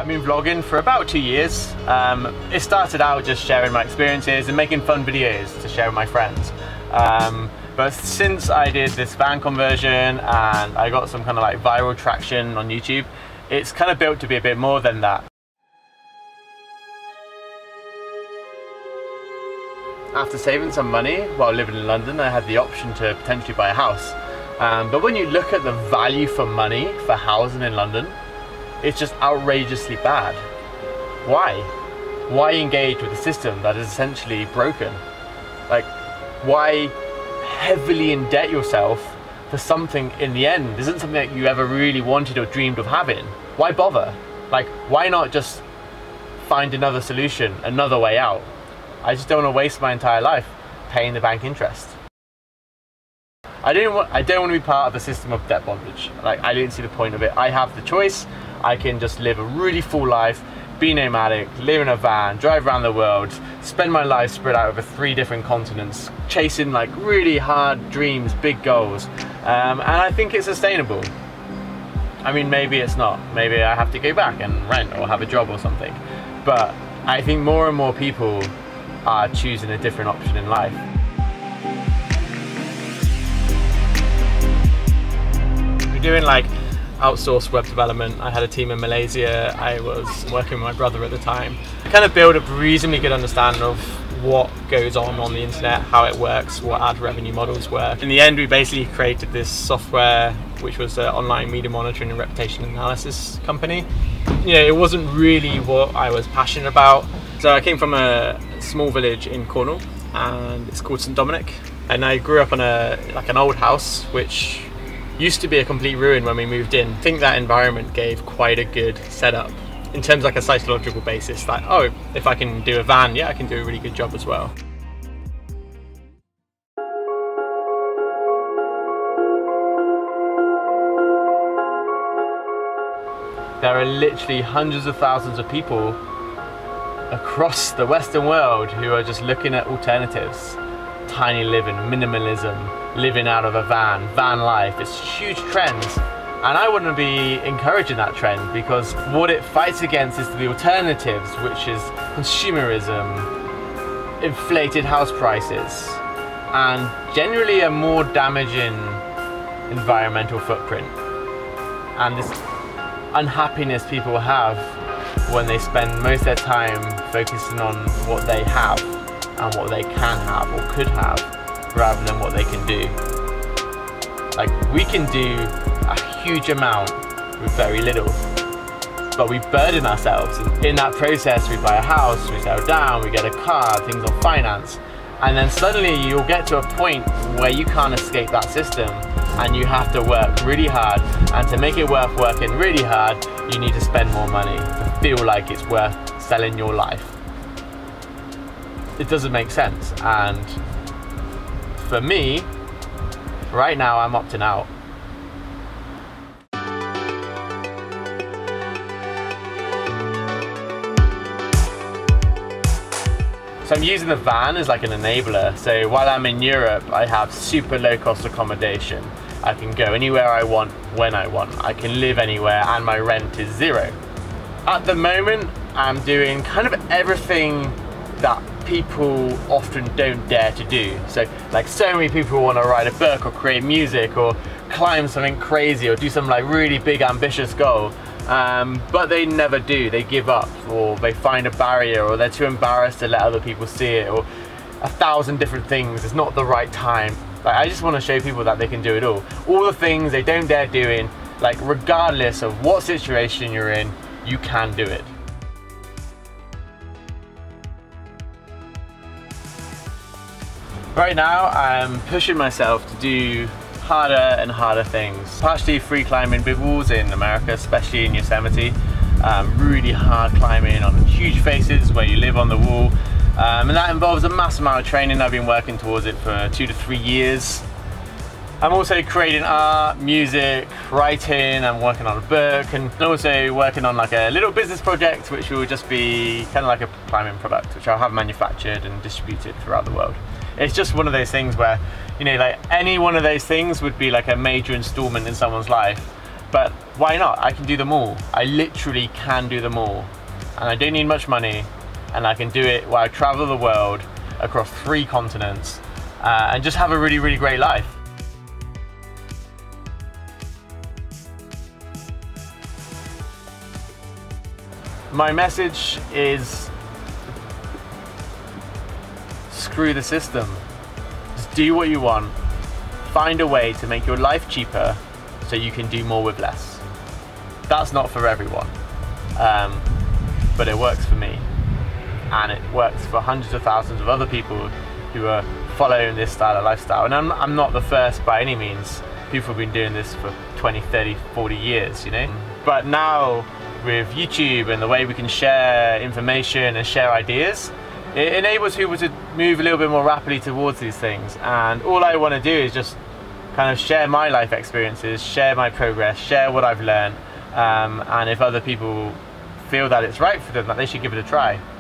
I've been vlogging for about 2 years. It started out just sharing my experiences and making fun videos to share with my friends. But since I did this van conversion and I got some kind of like viral traction on YouTube, it's kind of built to be a bit more than that. After saving some money while living in London, I had the option to potentially buy a house. But when you look at the value for money for housing in London, it's just outrageously bad. Why? Why engage with a system that is essentially broken? Like, why heavily indebt yourself for something in the end isn't something that you ever really wanted or dreamed of having? Why bother? Like, why not just find another solution, another way out? I just don't want to waste my entire life paying the bank interest. I don't want to be part of the system of debt bondage. Like, I didn't see the point of it. I have the choice. I can just live a really full life, be nomadic, live in a van, drive around the world, spend my life spread out over 3 different continents, chasing like really hard dreams, big goals. And I think it's sustainable. I mean, maybe it's not. Maybe I have to go back and rent or have a job or something. But I think more and more people are choosing a different option in life. We're doing like outsourced web development. I had a team in Malaysia. I was working with my brother at the time. I kind of build a reasonably good understanding of what goes on the internet, how it works, what ad revenue models work. In the end, we basically created this software which was an online media monitoring and reputation analysis company. You know, it wasn't really what I was passionate about. So I came from a small village in Cornwall, and it's called St Dominic. And I grew up on an old house which used to be a complete ruin when we moved in. I think that environment gave quite a good setup in terms of like a psychological basis, like, oh, if I can do a van, yeah, I can do a really good job as well. There are literally hundreds of thousands of people across the Western world who are just looking at alternatives. Tiny living, minimalism, living out of a van, van life. It's huge trends, and I wouldn't be encouraging that trend, because what it fights against is the alternatives, which is consumerism, inflated house prices, and generally a more damaging environmental footprint. And this unhappiness people have when they spend most of their time focusing on what they have and what they can have or could have, rather than what they can do. Like, we can do a huge amount with very little, but we burden ourselves. In that process, we buy a house, we settle down, we get a car, things on finance, and then suddenly you'll get to a point where you can't escape that system, and you have to work really hard, and to make it worth working really hard, you need to spend more money to feel like it's worth selling your life. It doesn't make sense, and for me, right now I'm opting out. So I'm using the van as like an enabler. So while I'm in Europe, I have super low cost accommodation. I can go anywhere I want, when I want. I can live anywhere, and my rent is 0. At the moment, I'm doing kind of everything that people often don't dare to do. So like, so many people want to write a book or create music or climb something crazy or do some like really big ambitious goal, but they never do. They give up, or they find a barrier, or they're too embarrassed to let other people see it, or 1,000 different things. It's not the right time. Like, I just want to show people that they can do it all the things they don't dare doing. Like, regardless of what situation you're in, you can do it. Right now, I'm pushing myself to do harder and harder things. Partially free climbing big walls in America, especially in Yosemite. Really hard climbing on huge faces where you live on the wall. And that involves a massive amount of training. I've been working towards it for 2 to 3 years. I'm also creating art, music, writing. I'm working on a book, and also working on like a little business project which will just be kind of like a climbing product, which I'll have manufactured and distributed throughout the world. It's just one of those things where, you know, like any one of those things would be like a major installment in someone's life, but why not? I can do them all. I literally can do them all. And I don't need much money, and I can do it while I travel the world across 3 continents and just have a really, really great life. My message is, screw the system. Just do what you want. Find a way to make your life cheaper so you can do more with less. That's not for everyone, but it works for me. And it works for hundreds of thousands of other people who are following this style of lifestyle. And I'm not the first by any means. People have been doing this for 20, 30, 40 years, you know? But now, with YouTube and the way we can share information and share ideas, it enables people to move a little bit more rapidly towards these things. And all I want to do is just kind of share my life experiences, share my progress, share what I've learned, and if other people feel that it's right for them, that they should give it a try.